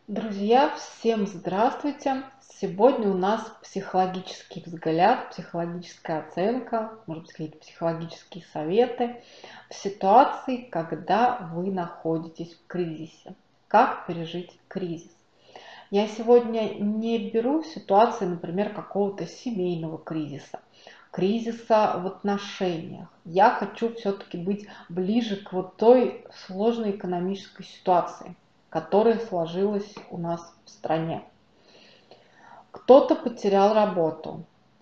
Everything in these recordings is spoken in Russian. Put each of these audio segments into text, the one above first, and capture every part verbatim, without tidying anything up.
Друзья, всем здравствуйте! Сегодня у нас психологический взгляд, психологическая оценка, может быть, какие-то психологические советы в ситуации, когда вы находитесь в кризисе. Как пережить кризис? Я сегодня не беру ситуации, например, какого-то семейного кризиса, кризиса в отношениях. Я хочу все-таки быть ближе к вот той сложной экономической ситуации, которая сложилась у нас в стране. Кто-то потерял работу,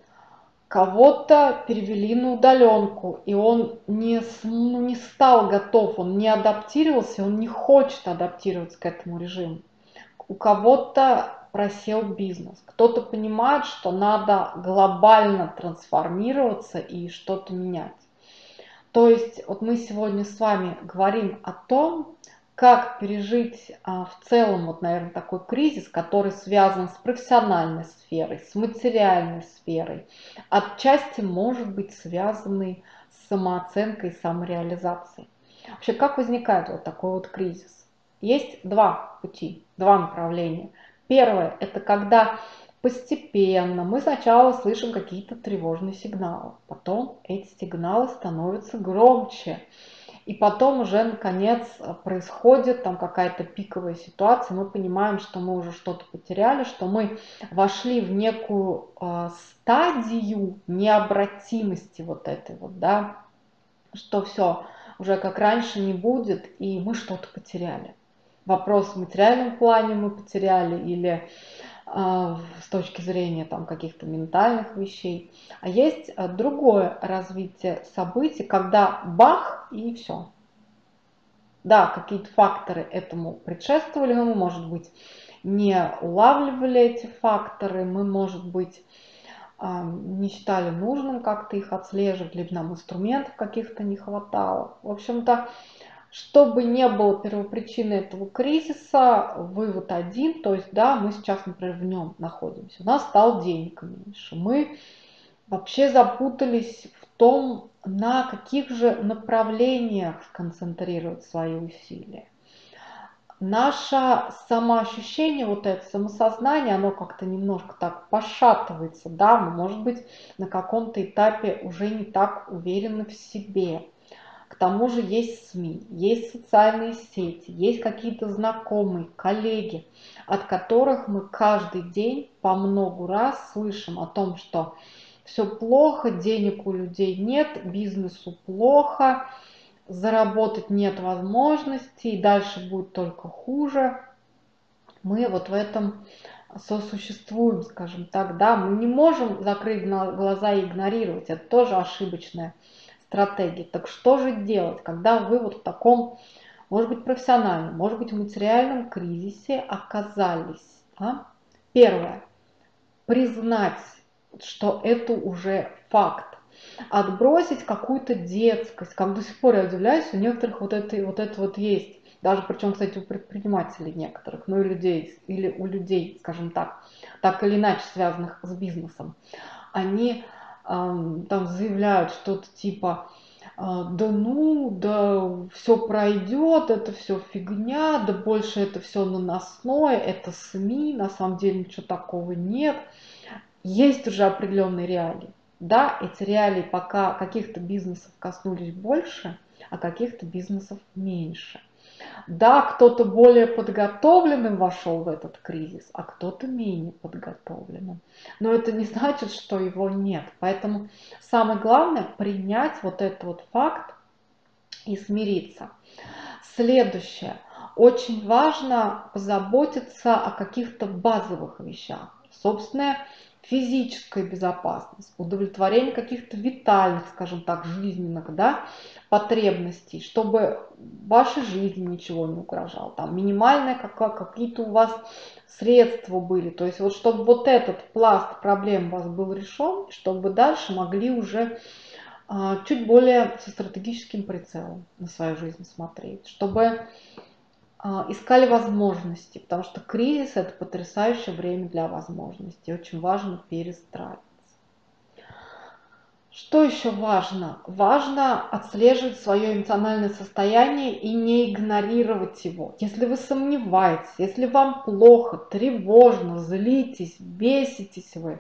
кого-то перевели на удаленку, и он не, ну, не стал готов, он не адаптировался, он не хочет адаптироваться к этому режиму. У кого-то просел бизнес, кто-то понимает, что надо глобально трансформироваться и что-то менять. То есть вот мы сегодня с вами говорим о том, как пережить а, в целом, вот, наверное, такой кризис, который связан с профессиональной сферой, с материальной сферой, отчасти может быть связанный с самооценкой и самореализацией. Вообще, как возникает вот такой вот кризис? Есть два пути, два направления. Первое – это когда постепенно мы сначала слышим какие-то тревожные сигналы, потом эти сигналы становятся громче, и потом уже наконец происходит там какая-то пиковая ситуация, мы понимаем, что мы уже что-то потеряли, что мы вошли в некую э, стадию необратимости вот этой вот, да, что все, уже как раньше не будет, и мы что-то потеряли. Вопрос в материальном плане мы потеряли или а, с точки зрения там каких-то ментальных вещей. А есть а, другое развитие событий, когда бах и все. Да, какие-то факторы этому предшествовали, но мы, может быть, не улавливали эти факторы, мы, может быть, а, не считали нужным как-то их отслеживать, либо нам инструментов каких-то не хватало. В общем-то, чтобы не было первопричины этого кризиса, вывод один, то есть, да, мы сейчас, например, в нем находимся, у нас стало денег меньше, мы вообще запутались в том, на каких же направлениях сконцентрировать свои усилия. Наше самоощущение, вот это самосознание, оно как-то немножко так пошатывается, да, мы, может быть, на каком-то этапе уже не так уверены в себе. К тому же есть СМИ, есть социальные сети, есть какие-то знакомые, коллеги, от которых мы каждый день по много раз слышим о том, что все плохо, денег у людей нет, бизнесу плохо, заработать нет возможности, и дальше будет только хуже. Мы вот в этом сосуществуем, скажем так, да, мы не можем закрыть глаза и игнорировать, это тоже ошибочная стратегия. Так что же делать, когда вы вот в таком, может быть, профессиональном, может быть, в материальном кризисе оказались? Да? Первое. Признать, что это уже факт. Отбросить какую-то детскость, как до сих пор я удивляюсь, у некоторых вот это вот, это вот есть. Даже причем, кстати, у предпринимателей некоторых, ну и людей, или у людей, скажем так, так или иначе связанных с бизнесом. Они эм, там заявляют что-то типа, э, да ну, да все пройдет, это все фигня, да больше это все наносное, это СМИ, на самом деле ничего такого нет. Есть уже определенные реалии. Да, эти реалии пока каких-то бизнесов коснулись больше, а каких-то бизнесов меньше. Да, кто-то более подготовленным вошел в этот кризис, а кто-то менее подготовленным. Но это не значит, что его нет. Поэтому самое главное принять вот этот вот факт и смириться. Следующее. Очень важно позаботиться о каких-то базовых вещах. Собственная физическая безопасность, удовлетворение каких-то витальных, скажем так, жизненных, да, потребностей, чтобы вашей жизни ничего не угрожало. Там минимальные какие-то у вас средства были. То есть вот чтобы вот этот пласт проблем у вас был решен, чтобы дальше могли уже чуть более со стратегическим прицелом на свою жизнь смотреть, чтобы искали возможности, потому что кризис – это потрясающее время для возможностей, очень важно перестраиваться. Что еще важно? Важно отслеживать свое эмоциональное состояние и не игнорировать его. Если вы сомневаетесь, если вам плохо, тревожно, злитесь, беситесь вы,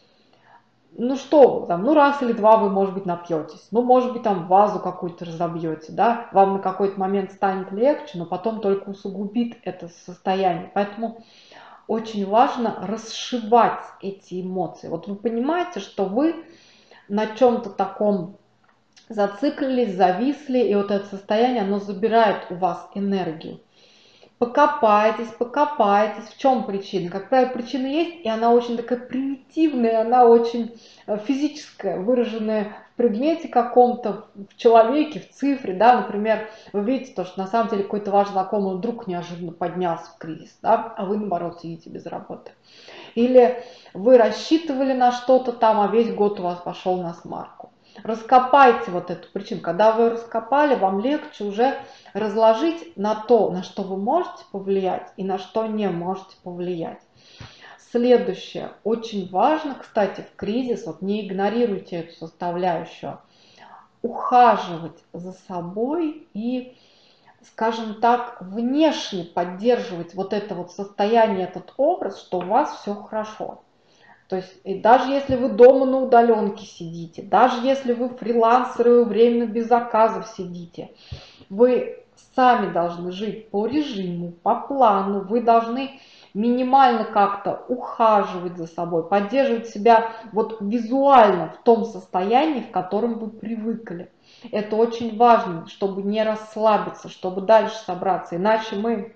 ну что, там, ну раз или два вы, может быть, напьетесь, ну, может быть, там вазу какую-то разобьете, да, вам на какой-то момент станет легче, но потом только усугубит это состояние. Поэтому очень важно расшибать эти эмоции. Вот вы понимаете, что вы на чем-то таком зациклились, зависли, и вот это состояние, оно забирает у вас энергию. Покопайтесь, покопайтесь, в чем причина. Как правило, причина есть, и она очень такая примитивная, она очень физическая, выраженная в предмете каком-то, в человеке, в цифре, да, например, вы видите то, что на самом деле какой-то ваш знакомый вдруг неожиданно поднялся в кризис, да, а вы, наоборот, сидите без работы. Или вы рассчитывали на что-то там, а весь год у вас пошел на смарку. Раскопайте вот эту причину. Когда вы раскопали, вам легче уже разложить на то, на что вы можете повлиять и на что не можете повлиять. Следующее. Очень важно, кстати, в кризис, вот не игнорируйте эту составляющую, ухаживать за собой и, скажем так, внешне поддерживать вот это вот состояние, этот образ, что у вас все хорошо. То есть и даже если вы дома на удаленке сидите, даже если вы фрилансеры, временно без заказов сидите, вы сами должны жить по режиму, по плану, вы должны минимально как-то ухаживать за собой, поддерживать себя вот визуально в том состоянии, в котором вы привыкли. Это очень важно, чтобы не расслабиться, чтобы дальше собраться, иначе мы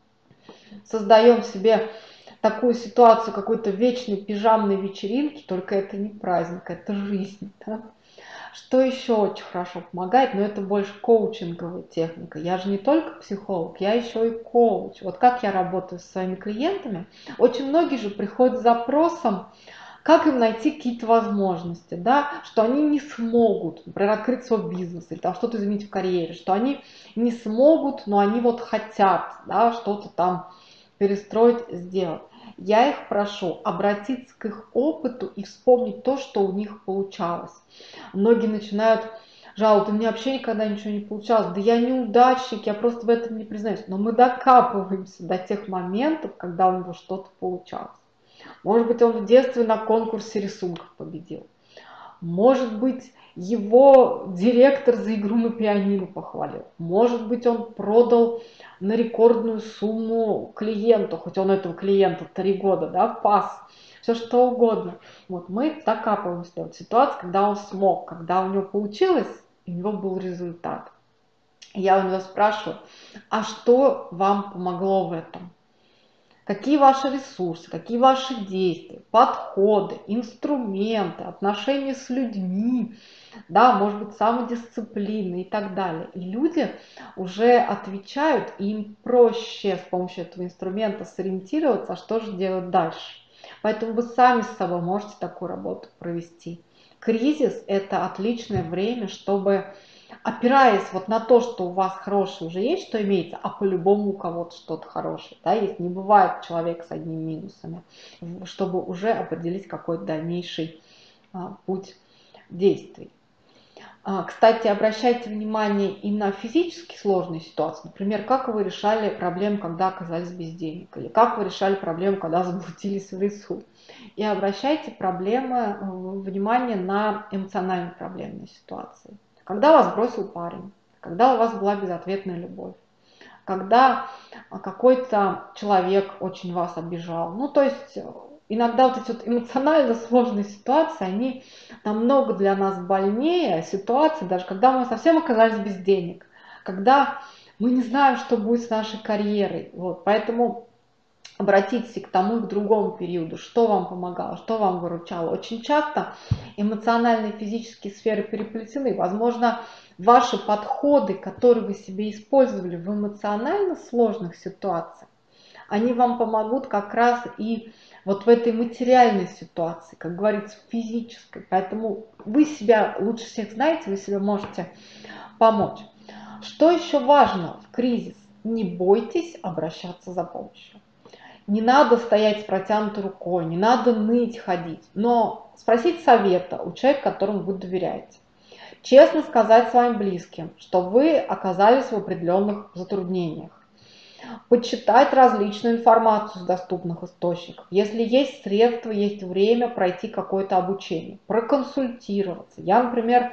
создаем себе такую ситуацию какой-то вечной пижамной вечеринки, только это не праздник, это жизнь. Да? Что еще очень хорошо помогает, но это больше коучинговая техника. Я же не только психолог, я еще и коуч. Вот как я работаю со своими клиентами, очень многие же приходят с запросом, как им найти какие-то возможности, да, что они не смогут, например, открыть свой бизнес или там что-то изменить в карьере, что они не смогут, но они вот хотят, да, что-то там перестроить, сделать. Я их прошу обратиться к их опыту и вспомнить то, что у них получалось. Многие начинают жаловаться: у меня вообще никогда ничего не получалось, да я неудачник, я просто в этом не признаюсь. Но мы докапываемся до тех моментов, когда у него что-то получалось. Может быть, он в детстве на конкурсе рисунков победил. Может быть, его директор за игру на пианино похвалил. Может быть, он продал на рекордную сумму клиенту, хоть он этого клиента три года, да, пас. Все что угодно. Вот мы докапываемся до ситуации, когда он смог, когда у него получилось, и у него был результат. Я у него спрашиваю: а что вам помогло в этом? Какие ваши ресурсы, какие ваши действия, подходы, инструменты, отношения с людьми, да, может быть, самодисциплина и так далее. И люди уже отвечают, и им проще с помощью этого инструмента сориентироваться, а что же делать дальше. Поэтому вы сами с собой можете такую работу провести. Кризис – это отличное время, чтобы, опираясь вот на то, что у вас хорошее уже есть, что имеется, а по-любому у кого-то что-то хорошее, да, есть, не бывает человека с одними минусами, чтобы уже определить какой-то дальнейший а, путь действий. А, кстати, обращайте внимание и на физически сложные ситуации. Например, как вы решали проблему, когда оказались без денег, или как вы решали проблему, когда заблудились в лесу. И обращайте проблемы, внимание на эмоционально проблемные ситуации. Когда вас бросил парень, когда у вас была безответная любовь, когда какой-то человек очень вас обижал. Ну, то есть иногда вот эти вот эмоционально сложные ситуации, они намного для нас больнее ситуации, даже когда мы совсем оказались без денег, когда мы не знаем, что будет с нашей карьерой. Вот, поэтому обратитесь и к тому, и к другому периоду, что вам помогало, что вам выручало. Очень часто эмоциональные и физические сферы переплетены. Возможно, ваши подходы, которые вы себе использовали в эмоционально сложных ситуациях, они вам помогут как раз и вот в этой материальной ситуации, как говорится, физической. Поэтому вы себя лучше всех знаете, вы себе можете помочь. Что еще важно в кризис? Не бойтесь обращаться за помощью. Не надо стоять с протянутой рукой, не надо ныть, ходить, но спросить совета у человека, которому вы доверяете. Честно сказать своим близким, что вы оказались в определенных затруднениях. Почитать различную информацию с доступных источников. Если есть средства, есть время пройти какое-то обучение, проконсультироваться. Я, например,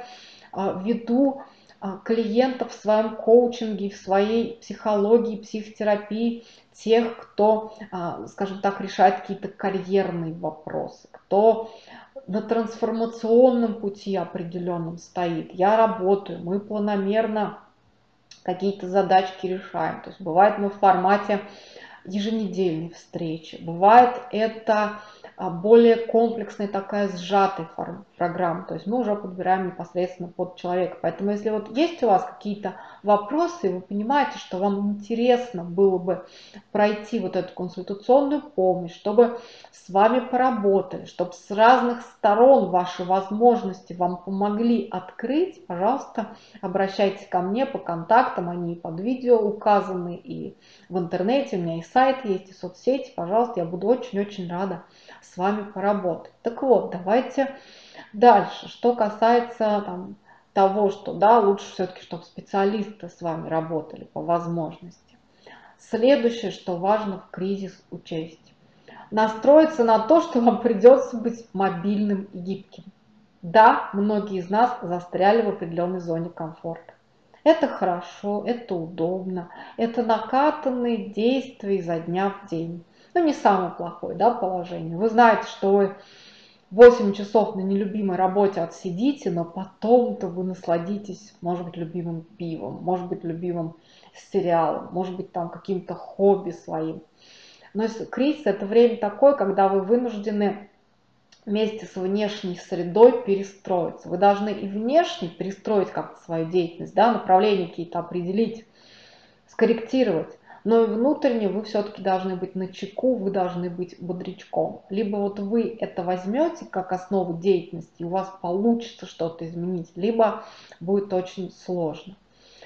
веду клиентов в своем коучинге, в своей психологии, психотерапии, тех, кто, скажем так, решает какие-то карьерные вопросы, кто на трансформационном пути определенном стоит. Я работаю, мы планомерно какие-то задачки решаем. То есть бывает мы в формате еженедельной встречи, бывает это более комплексная такая сжатая программа, то есть мы уже подбираем непосредственно под человека. Поэтому если вот есть у вас какие-то вопросы, и вы понимаете, что вам интересно было бы пройти вот эту консультационную помощь, чтобы с вами поработали, чтобы с разных сторон ваши возможности вам помогли открыть, пожалуйста, обращайтесь ко мне по контактам, они под видео указаны, и в интернете у меня и сайт есть, и соцсети, пожалуйста, я буду очень-очень рада с вами поработать. Так вот, давайте дальше. Что касается там, того, что да, лучше все-таки, чтобы специалисты с вами работали по возможности. Следующее, что важно в кризис учесть. Настроиться на то, что вам придется быть мобильным и гибким. Да, многие из нас застряли в определенной зоне комфорта. Это хорошо, это удобно, это накатанные действия изо дня в день. Ну, не самое плохое, да, положение. Вы знаете, что вы восемь часов на нелюбимой работе отсидите, но потом-то вы насладитесь, может быть, любимым пивом, может быть, любимым сериалом, может быть, там каким-то хобби своим. Но кризис – это время такое, когда вы вынуждены вместе с внешней средой перестроиться. Вы должны и внешне перестроить как-то свою деятельность, да, направления какие-то определить, скорректировать, но и внутренне вы все-таки должны быть начеку, вы должны быть бодрячком. Либо вот вы это возьмете как основу деятельности, и у вас получится что-то изменить, либо будет очень сложно.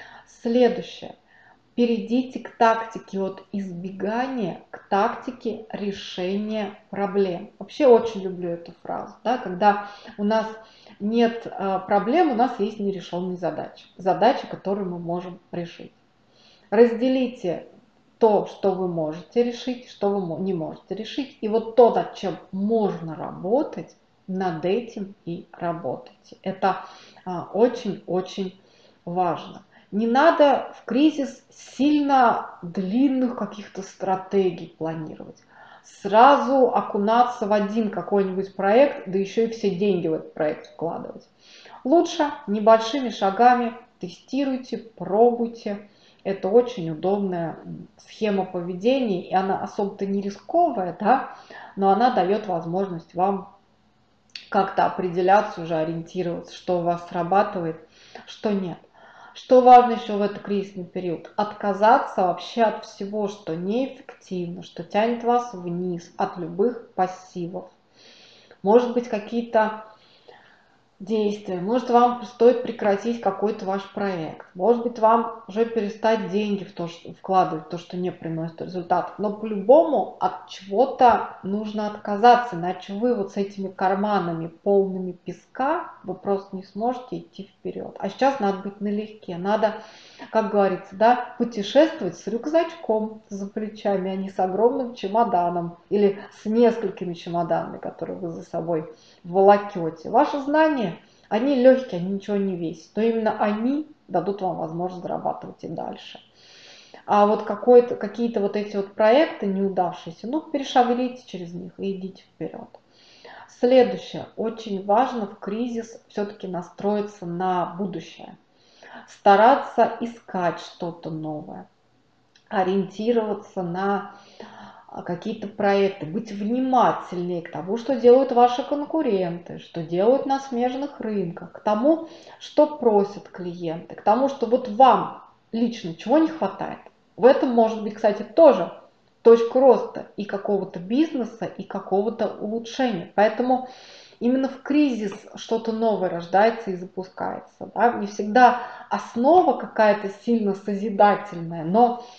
Следующее. Перейдите к тактике от избегания к тактике решения проблем. Вообще очень люблю эту фразу, да, когда у нас нет а, проблем, у нас есть нерешенные задачи. Задачи, которые мы можем решить. Разделите то, что вы можете решить, что вы не можете решить. И вот то, над чем можно работать, над этим и работайте. Это очень-очень важно. Не надо в кризис сильно длинных каких-то стратегий планировать. Сразу окунаться в один какой-нибудь проект, да еще и все деньги в этот проект вкладывать. Лучше небольшими шагами тестируйте, пробуйте. Это очень удобная схема поведения, и она особо-то не рисковая, да, но она дает возможность вам как-то определяться, уже ориентироваться, что у вас срабатывает, что нет. Что важно еще в этот кризисный период? Отказаться вообще от всего, что неэффективно, что тянет вас вниз, от любых пассивов. Может быть, какие-то действия. Может, вам стоит прекратить какой-то ваш проект. Может быть, вам уже перестать деньги в то, что, вкладывать в то, что не приносит результатов. Но по-любому от чего-то нужно отказаться, иначе вы вот с этими карманами полными песка, вы просто не сможете идти вперед. А сейчас надо быть налегке. Надо, как говорится, да, путешествовать с рюкзачком за плечами, а не с огромным чемоданом или с несколькими чемоданами, которые вы за собой волокете. Ваши знания, они легкие, они ничего не весят, но именно они дадут вам возможность зарабатывать и дальше. А вот какие-то вот эти вот проекты неудавшиеся, ну, перешагните через них и идите вперед. Следующее. Очень важно в кризис все-таки настроиться на будущее. Стараться искать что-то новое. Ориентироваться на какие-то проекты, быть внимательнее к тому, что делают ваши конкуренты, что делают на смежных рынках, к тому, что просят клиенты, к тому, что вот вам лично чего не хватает. В этом может быть, кстати, тоже точка роста и какого-то бизнеса, и какого-то улучшения. Поэтому именно в кризис что-то новое рождается и запускается. Да? Не всегда основа какая-то сильно созидательная, но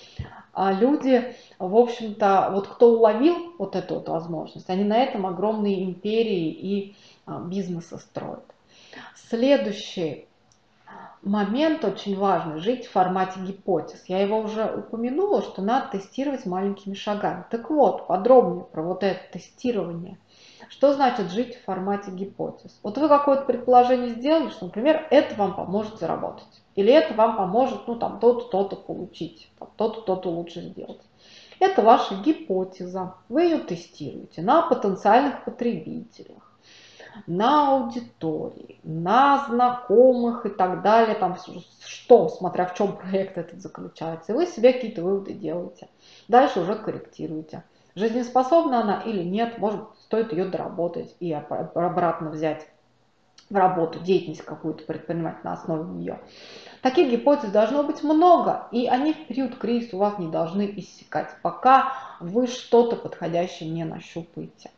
А люди, в общем-то, вот кто уловил вот эту вот возможность, они на этом огромные империи и а, бизнесы строят. Следующий момент очень важный — жить в формате гипотез. Я его уже упомянула, что надо тестировать маленькими шагами. Так вот, подробнее про вот это тестирование. Что значит жить в формате гипотез? Вот вы какое-то предположение сделали, что, например, это вам поможет заработать. Или это вам поможет, ну, там, то-то, то-то получить, там, то-то, то-то лучше сделать. Это ваша гипотеза. Вы ее тестируете на потенциальных потребителях, на аудитории, на знакомых и так далее, там что, смотря в чем проект этот заключается. И вы себе какие-то выводы делаете. Дальше уже корректируете. Жизнеспособна она или нет, может, стоит ее доработать и обратно взять в работу, деятельность какую-то предпринимать на основе нее. Таких гипотез должно быть много, и они в период кризиса у вас не должны иссякать, пока вы что-то подходящее не нащупаете.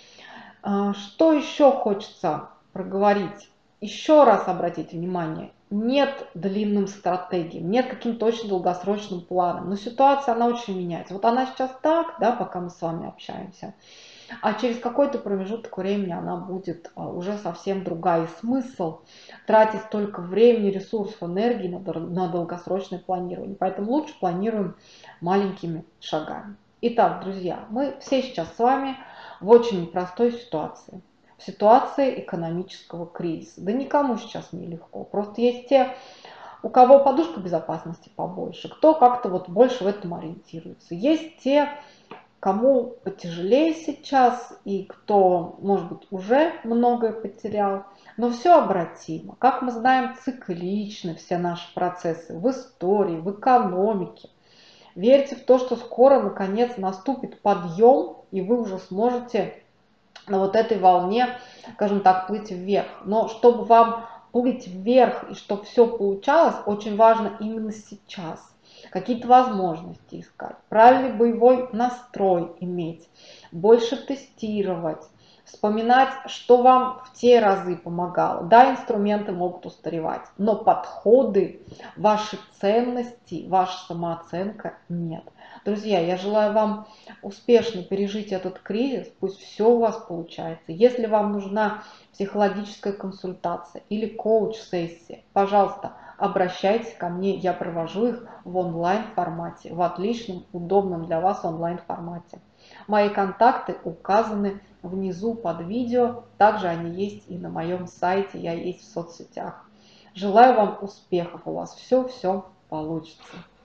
Что еще хочется проговорить? Еще раз обратите внимание, нет длинным стратегиям, нет каким-то очень долгосрочным планом. Но ситуация, она очень меняется. Вот она сейчас так, да, пока мы с вами общаемся, а через какой-то промежуток времени она будет уже совсем другая. И смысл тратить столько времени, ресурсов, энергии на, на долгосрочное планирование. Поэтому лучше планируем маленькими шагами. Итак, друзья, мы все сейчас с вами в очень непростой ситуации. В ситуации экономического кризиса. Да никому сейчас не легко. Просто есть те, у кого подушка безопасности побольше, кто как-то вот больше в этом ориентируется. Есть те, кому потяжелее сейчас и кто, может быть, уже многое потерял. Но все обратимо. Как мы знаем, цикличны все наши процессы в истории, в экономике. Верьте в то, что скоро, наконец, наступит подъем, и вы уже сможете на вот этой волне, скажем так, плыть вверх. Но чтобы вам плыть вверх и чтобы все получалось, очень важно именно сейчас. Какие-то возможности искать, правильный боевой настрой иметь, больше тестировать, вспоминать, что вам в те разы помогало. Да, инструменты могут устаревать, но подходы, ваши ценности, ваша самооценка нет. Друзья, я желаю вам успешно пережить этот кризис, пусть все у вас получается. Если вам нужна психологическая консультация или коуч-сессия, пожалуйста, обращайтесь ко мне, я провожу их в онлайн-формате, в отличном, удобном для вас онлайн-формате. Мои контакты указаны внизу под видео, также они есть и на моем сайте, я есть в соцсетях. Желаю вам успехов, у вас все-все получится.